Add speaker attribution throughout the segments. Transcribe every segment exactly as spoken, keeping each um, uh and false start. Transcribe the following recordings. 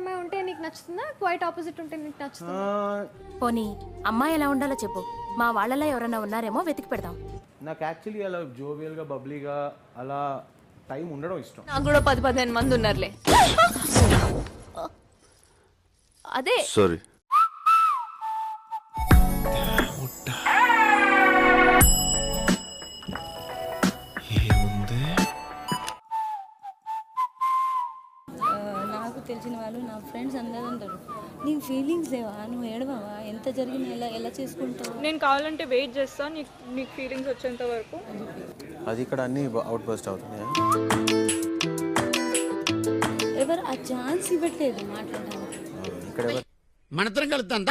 Speaker 1: అమ్మాయి ఉంటే నీకు నచ్చుతుందా, క్వైట్ ఆపోజిట్ ఉంటే నీకు నచ్చుతుందా?
Speaker 2: పోనీ అమ్మాయి ఎలా ఉండాలో చెప్పు, మా వాళ్ళలో ఎవరైనా ఉన్నారేమో వెతికి పెడదాం.
Speaker 3: నాకు యాక్చువల్లీ అలా జోవియల్గా బబ్లీగా అలా టైం ఉండడం ఇష్టం.
Speaker 1: నాకు కూడా పది పదిహేను మంది ఉన్నారులే. అదే
Speaker 4: సారీ.
Speaker 5: నాకు తెలిసిన వాళ్ళు నా ఫ్రెండ్స్ అందరూ అంటారు, నీ ఫీలింగ్స్ ఏవా, నువ్వు ఏడవా, ఎంత జరిగినా ఎలా ఎలా చేసుకుంటావు?
Speaker 6: నేను కావాలంటే వెయిట్ చేస్తా నీకు నీకు ఫీలింగ్స్ వచ్చేంత వరకు.
Speaker 3: అది ఇక్కడ అన్ని అవుట్ బస్ట్ అవుతున్నాయి.
Speaker 5: ఎవరు ఆ ఛాన్స్ ఇవ్వట్లేదు మాట్లాడడానికి.
Speaker 3: ఇక్కడ
Speaker 7: మనతరం కలుద్దాం.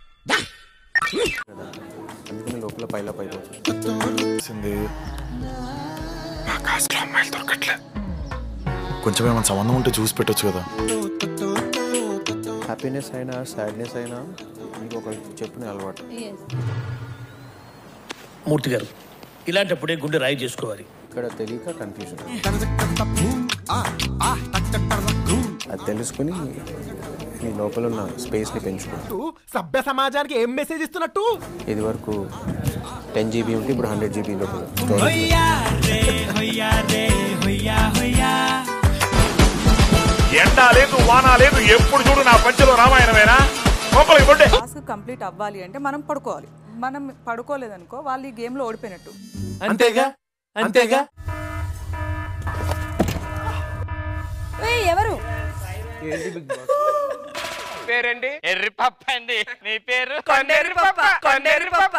Speaker 3: అందుకని లోపల పైలా పైకి
Speaker 4: అమ్మాయిలు దొరకట్లే. కొంచెం ఏమైనా సంబంధం ఉంటే చూసి పెట్టొచ్చు కదా.
Speaker 3: హ్యాపీనెస్ అయినా సాడ్నెస్ అయినా ఇంకొక చెప్పిన అలవాటు.
Speaker 7: మూర్తి గారు, ఇలాంటప్పుడే గుండె రాయి చేసుకోవాలి.
Speaker 3: ఇక్కడ తెలియక కన్ఫ్యూజన్, అది తెలుసుకుని నీ లోపల ఉన్న స్పేస్ని పెంచుకుంటూ
Speaker 8: సభ్య సమాజానికి ఏం మెసేజ్ ఇస్తున్నట్టు.
Speaker 3: ఇది వరకు టెన్ జీబీ ఉంటే ఇప్పుడు హండ్రెడ్ జీబీ లోపల.
Speaker 9: ఎండా లేదు వానా లేదు, ఎప్పుడు చూడు నా పంచలో రామాయణమేనా?
Speaker 10: టాస్క్ కంప్లీట్ అవ్వాలి అంటే మనం పడుకోవాలి. మనం పడుకోలేదనుకో వాళ్ళు ఈ గేమ్ లో ఓడిపోయినట్టు.
Speaker 8: అంతేగా అంతేగా.
Speaker 5: ఎవరు
Speaker 9: పేరండి ఎర్రి పప్ప అండి. నీ పేరు కొండెర్రి పప్ప. కొండెర్రి పప్ప.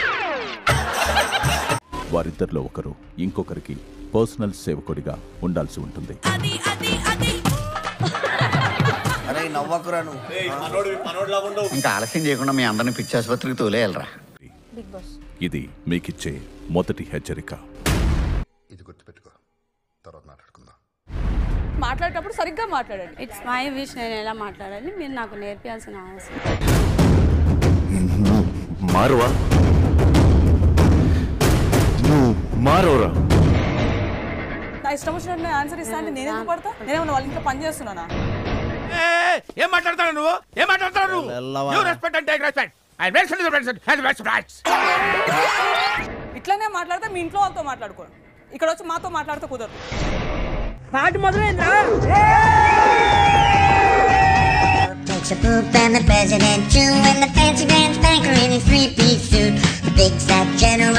Speaker 11: వారిద్దరిలో ఒకరు ఇంకొకరికి పర్సనల్ సేవకుడిగా ఉండాల్సి ఉంటుంది.
Speaker 7: ఇంకా ఆలస్యం చేయకుండా మీ అందరిని పిచ్చి ఆసుపత్రికి తోలేయాలరా.
Speaker 11: ఇది మీకిచ్చే మొదటి హెచ్చరిక.
Speaker 4: ఇది గుర్తుపెట్టుకో, తర్వాత మాట్లాడుకుందాం.
Speaker 10: మాట్లాడేటప్పుడు సరిగ్గా మాట్లాడండి.
Speaker 5: ఇట్స్ మై విష్, నేను ఎలా మాట్లాడాలి మీరు నాకు నేర్పించాల్సిన అవసరం.
Speaker 4: మారువా నువ్వు మారోరా.
Speaker 10: నా ఇష్టం వచ్చినట్టు ఆన్సర్ ఇస్తా అంటే నేనేం పడతా? నేనేమన్నా వాళ్ళ ఇంట్లో పని చేస్తున్నానా?
Speaker 8: ఏం మాట్లాడతావు నువ్వు? ఏం మాట్లాడతావు నువ్వు? You respect and take respect. I respect the respect and respect.
Speaker 10: ఇట్లానే మాట్లాడితే మీ ఇంట్లో వాళ్ళతో మాట్లాడుకోండి, ఇక్కడ వచ్చి మాతో మాట్లాడితే కుదరదు.
Speaker 5: పాట మొదలైందా?
Speaker 12: Takes a poop and the president too, and the fancy pants banker in his three-piece suit. Big fat general